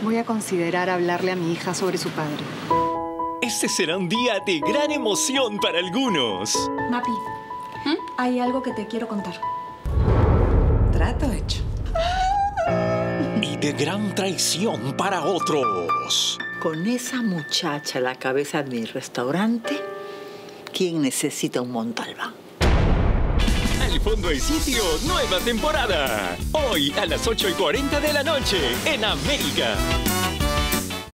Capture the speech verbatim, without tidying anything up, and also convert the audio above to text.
Voy a considerar hablarle a mi hija sobre su padre. Este será un día de gran emoción para algunos. Mapi, ¿Mm? hay algo que te quiero contar. Trato hecho. Y de gran traición para otros. Con esa muchacha a la cabeza de mi restaurante, ¿quién necesita un Montalbán? Al fondo hay sitio, nueva temporada. Hoy a las ocho y cuarenta de la noche en América.